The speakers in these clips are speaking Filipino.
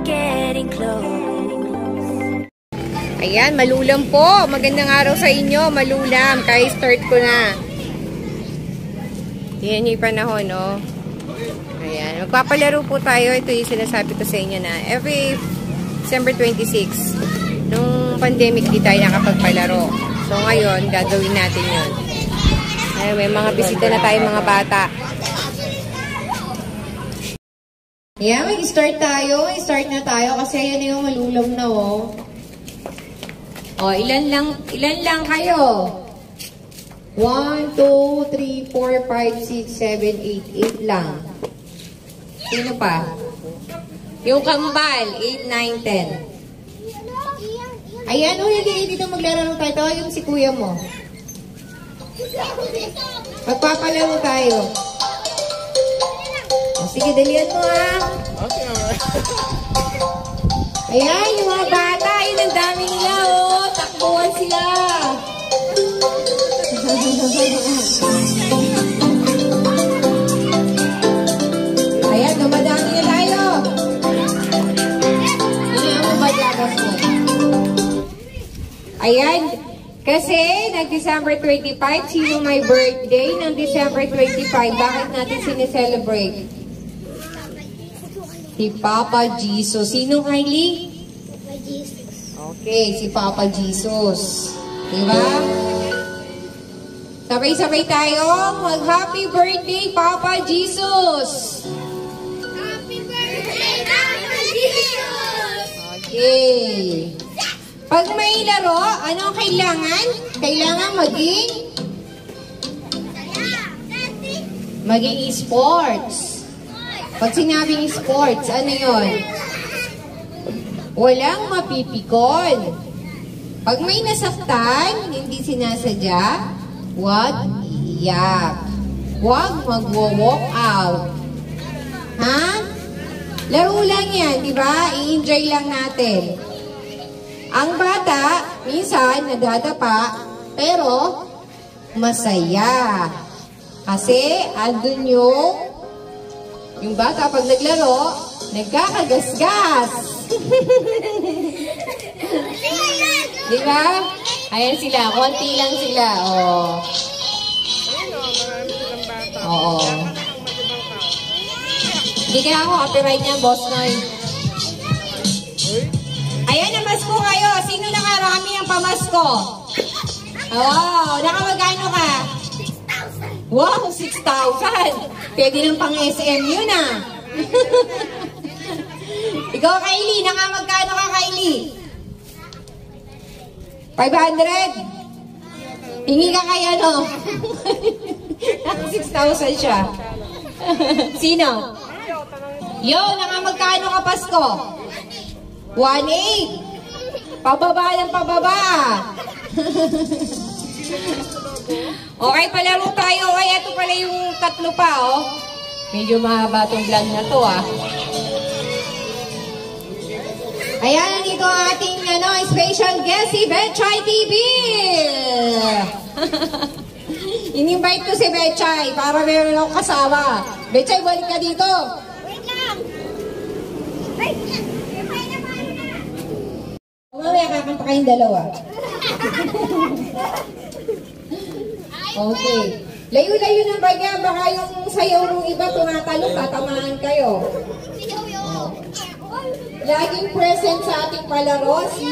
getting close. Ayan, malulam po. Magandang araw sa inyo, malulam. Kaya start ko na. Yan yung panahon, no? Ayan, magpapalaro po tayo. Ito yung sinasabi ko sa inyo na every December 26, nung pandemic di tayo nakapagpalaro. So ngayon, gagawin natin yun. Ayan, may mga bisita na tayo mga bata. Ayan, mag-start tayo. Start na tayo kasi ayan na yung malulam na, oh. O, ilan lang kayo? 1, 2, 3, 4, 5, 6, 7, 8. 8 lang. Sino pa? Yung kambal. 8, 9, 10. Ayan, o, hindi dito maglaro tayo. Tawag yung si kuya mo. Magpapalaro tayo. O, sige, dalihan mo, ha? Ayan, yung mga bata. Yun, ang dami nila, oh. Takbuhan sila. Ayan, dumadami na tayo. Ayan, kasi nag-December 25, sino may birthday ng December 25? Bakit natin sineselebrate? Si Papa Jesus. Sino, Kylie? Papa Jesus. Okay, si Papa Jesus. Diba? Sabay-sabay tayo. Mag-happy birthday, Papa Jesus! Happy birthday, Papa Jesus! Okay. Pag may laro, anong kailangan? Kailangan maging sports. Pag sinabing sports, ano yun? Walang mapipikon. Pag may nasaktan, hindi sinasadya, huwag iiyak. Huwag magwo-walk out. Ha? Laro lang yan, di ba? I-enjoy lang natin. Ang bata, minsan, nadadapa, pero masaya. Kasi, andun yung bata pag naglaro, nagkakagasgas. Diba? Ayan sila, konti lang sila. Oh. Oo. Hindi kaya ako copyright niya, boss Noy. Ayan, namasko kayo. Sino nakarami ang pamasko? Oh, nakamagano ka? Wow, 6,000. Pwede ng pang SM yun, ah. Ikaw, Kylie, nakamagkano ka, Kylie? 500? Hingi ka kaya, no? 6,000 siya. Sino? Yo, nakamagkano ka, Pasko? 1,800. Pababa ng pababa. Okay, palaro tayo. Ay, ito pala yung tatlo pa, oh. Medyo mahaba itong vlog na to, ah. Ayan, nandito ang ating special guest, si Betchay TV. In-invite ko si Betchay para meron akong kasama. Betchay, balik ka dito. Wait lang! Wait lang! Mamaya kakanta kayong dalawa. Okay. Layo-layo ng bagya. Baka yung sayaw ng iba tumatalong, tatamaan kayo. Laging present sa ating palaro si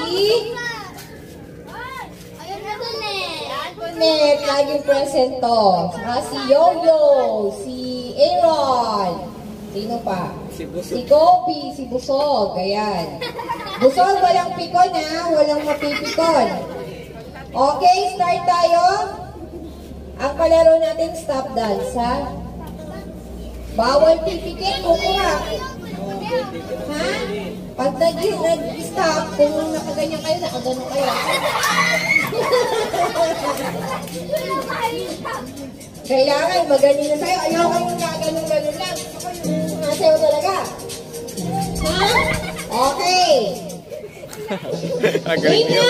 Antoinette. Laging present to. Si Yoyo, si Aaron. Sino pa? Si Kobe, si Busog. Ayan. Busog, walang pikon, ha? Walang mapipikon. Okay, start tayo. Ang palaro natin, stop dance, ha? Bawal pipikit, kukuha. Ha? Pag nag-stop, kung nakaganyan kayo, nakaganon kayo. Kailangan, magaling na tayo. Ayaw kayo nakaganon-ganon lang. Nasayo talaga. Ha? Okay. Game na!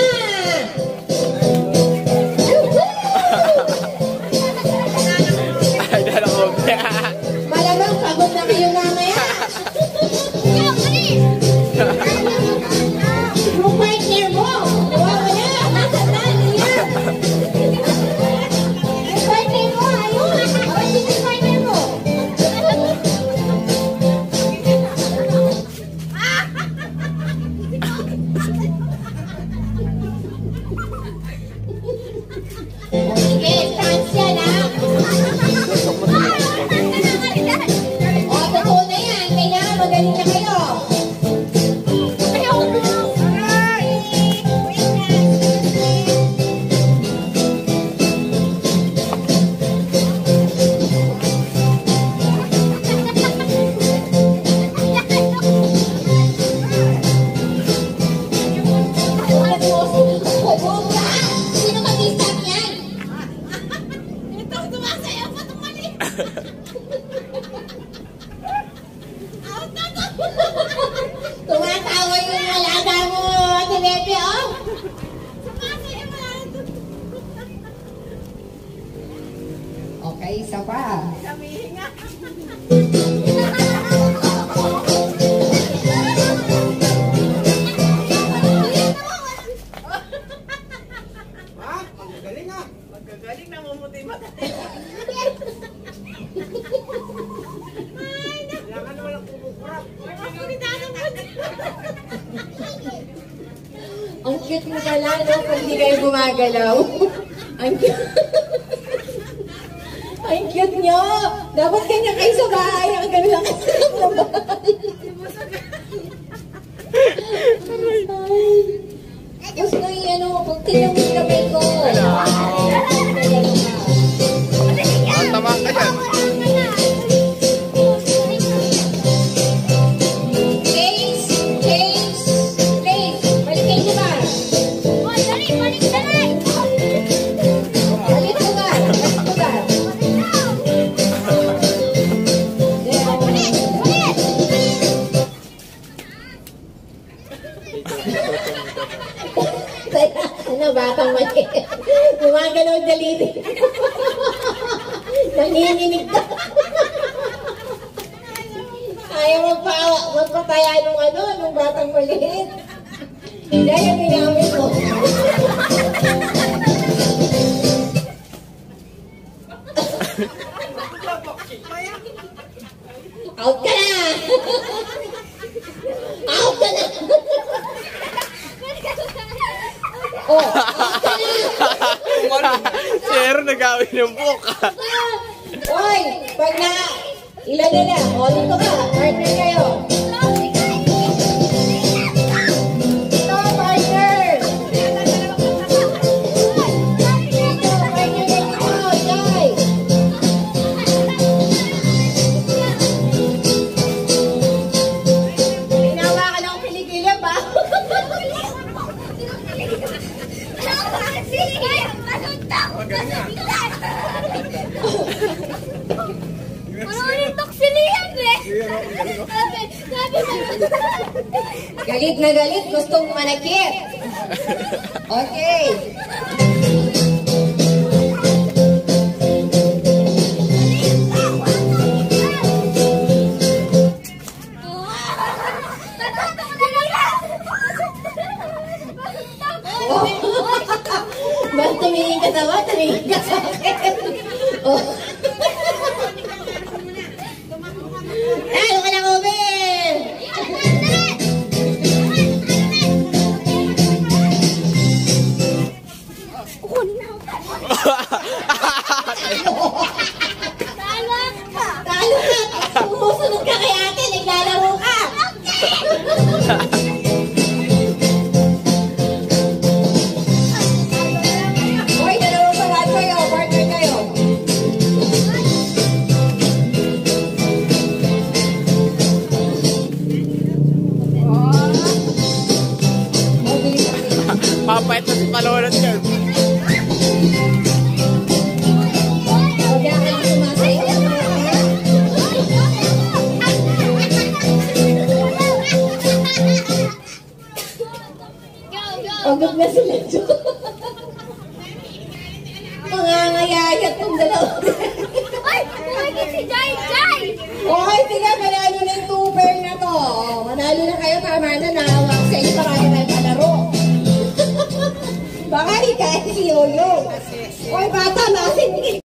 Malamang pagod na kayo mamaya. cute mo pala, no? Kung hindi kayo gumagalaw. Ang cute. Ang cute nyo. Dapat ganyan kayo sa bahay. Ang gano'n lang kayo sa bahay. Gusto ko yung ano, pag tingnan mo yung kamay ko. Tama ka dyan. Ano, batang mali. Gumagalaw ang daliri. Nanginginig ka. Ayaw magpataya nung ano, nung batang maliit. Hindi, yung ginamit mo. Out ka na! Out ka na! Oh, out ka na! Sir, nagawin ng buka. Oy, pag na, ilan na na? O, dito ka, partner kayo. Ito, partner. Dito, partner kayo. Jai. Ginawa ka ng kilikili ba? Galit na galit, gustong manakit. Okay. Ba't tumingin ka sa ba? Tumingin ka sa akin. Oh. Talo ka na, Uber! Talo ka! Sumusunod ka kay ate, naglalaro ka! Hoy, dalawang salat kayo, partner kayo. Papait na si Palolan yan. Huwag ka kayo sumasayaw. Pagod na sila dyan. Mangangayayat tong dalawa. Ay! Tumagin si Jai! Jai! Okay, sige, manalo na yung tuber na to. Manalo na kayo, tama na, nahawak sa inyo, marami tayong palaro. Baka hikain si Yoyo. Oy, bata, masin.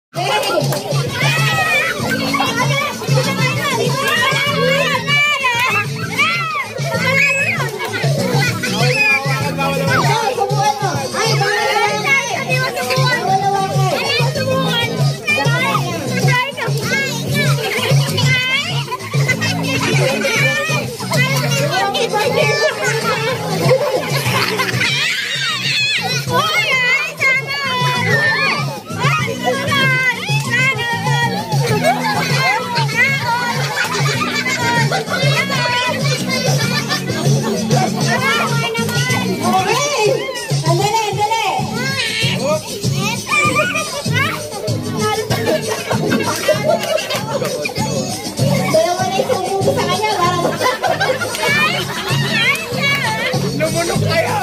Lumunok kayo!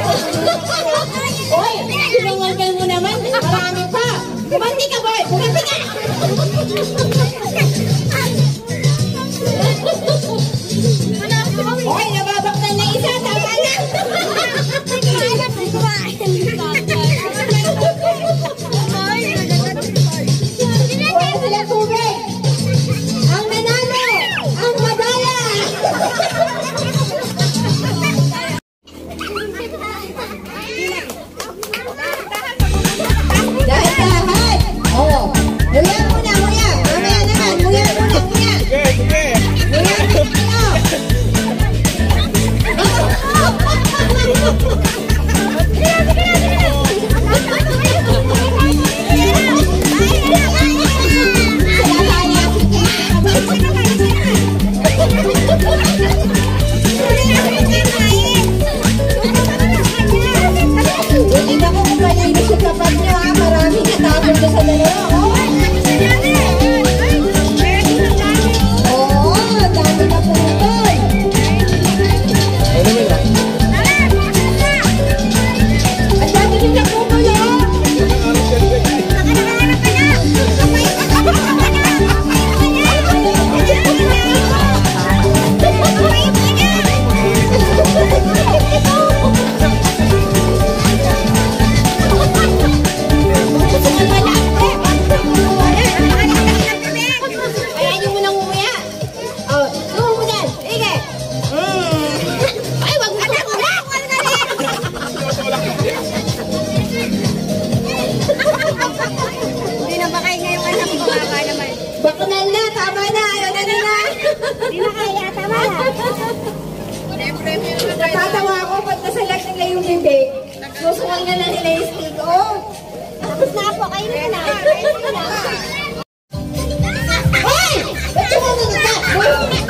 Oy, sinungal mo naman. Marami pa. Bumanti ka, boy. Bumanti ka. Oy, nababaktan na isa. Tama na. Oy, sila tubig. Ang nanalo. Ang madala. sinusukan ka na nila yung stick, oh. Tapos na po, kayo na. Hey! Ba't yung mga nagkakbo?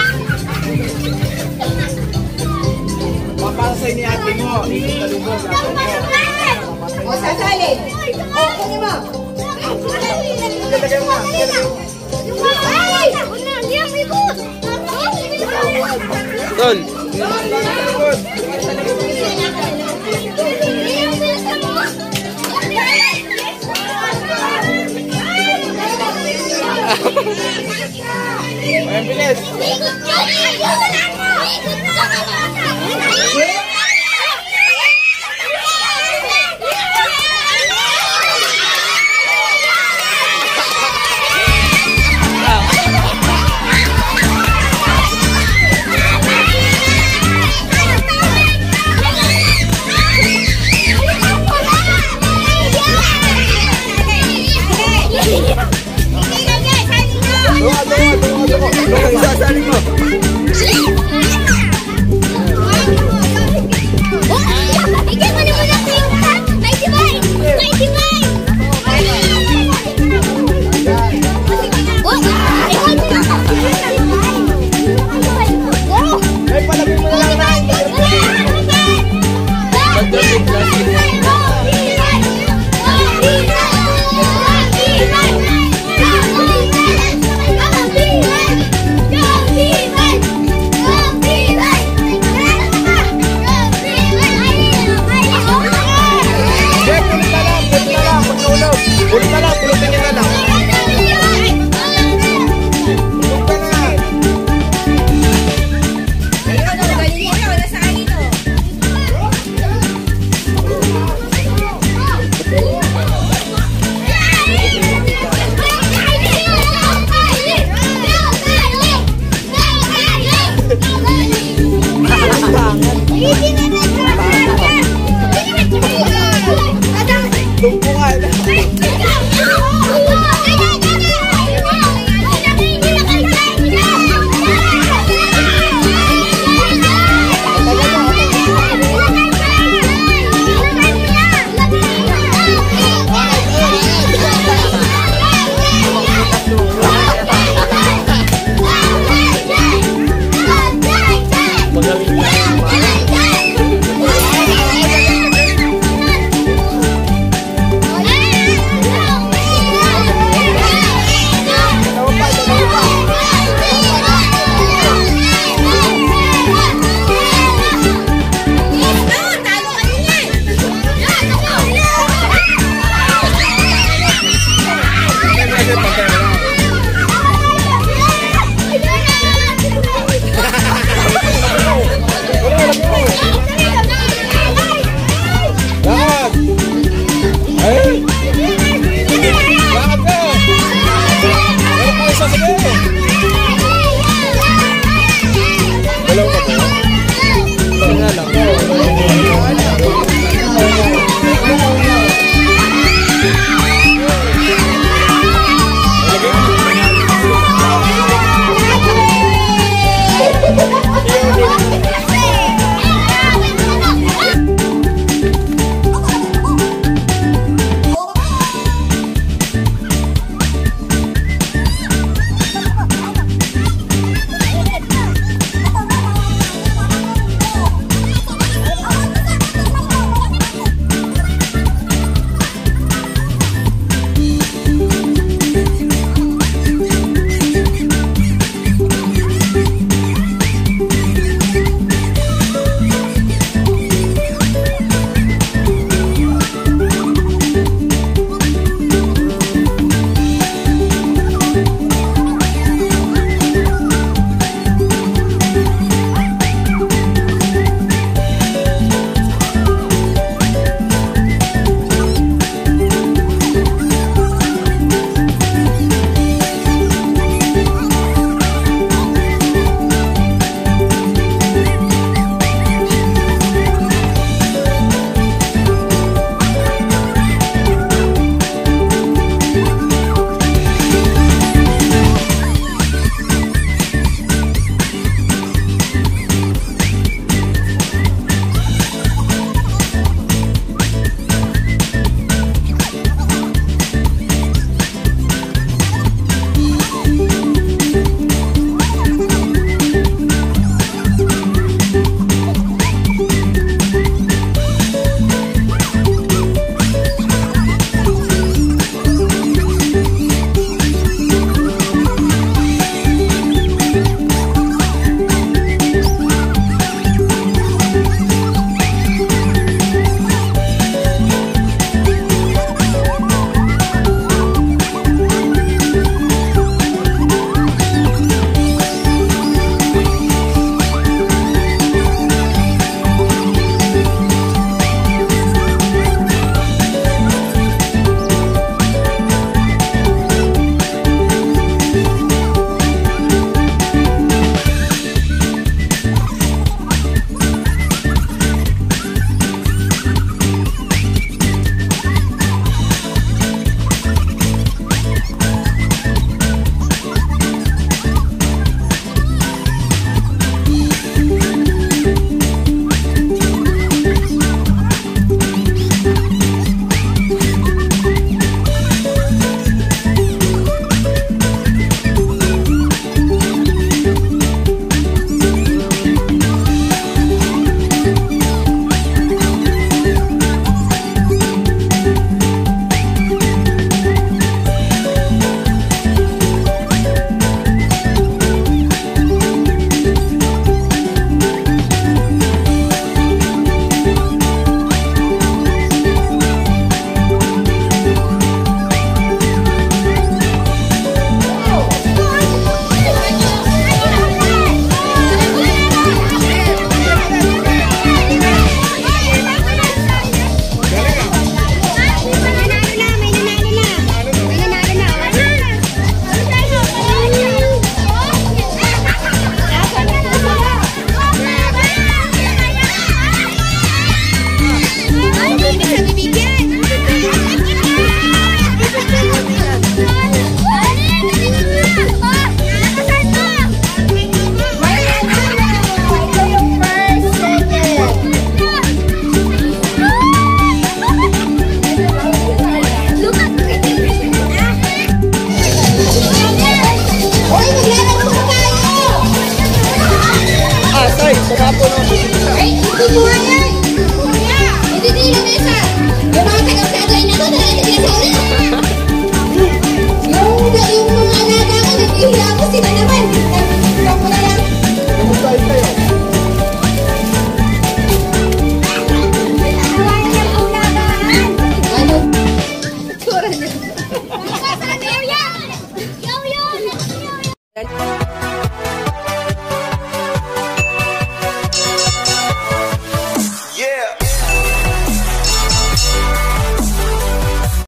Papasay ni ate mo. Ikot na lubos. O, sasalin. O, kunin mo. Ilagay mo na. Ay! Una, hindi ang ikot! Tol. Ayan, bilis. Isasaling mo. Ay, palagay mo na lang na. Ulit na lang, pulutin niya na lang. Tulog ka na. Ayun, o, galing mo. Nasa akin, o. Tumpo ka na.